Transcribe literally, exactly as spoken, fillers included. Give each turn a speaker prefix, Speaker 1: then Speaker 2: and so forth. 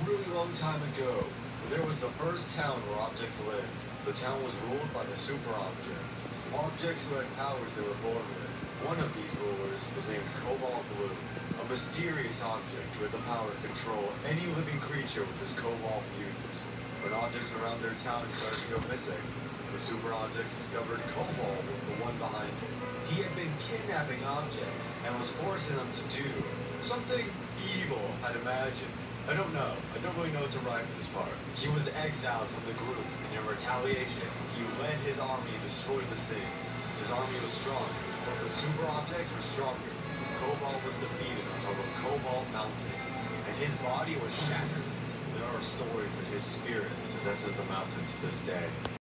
Speaker 1: really long time ago, there was the first town where objects lived. The town was ruled by the super objects. Objects who had powers they were born with. One of these rulers was named Cobalt Blue, a mysterious object who had the power to control any living creature with his cobalt views. When objects around their town started to go missing, the super objects discovered Cobalt was the one behind it. He had been kidnapping objects and was forcing them to do something evil, I'd imagine. I don't know. I don't really know what to write for this part. He was exiled from the group, and in retaliation, he led his army and destroyed the city. His army was strong, but the super objects were stronger. Cobalt was defeated on top of Cobalt Mountain, and his body was shattered. There are stories that his spirit possesses the mountain to this day.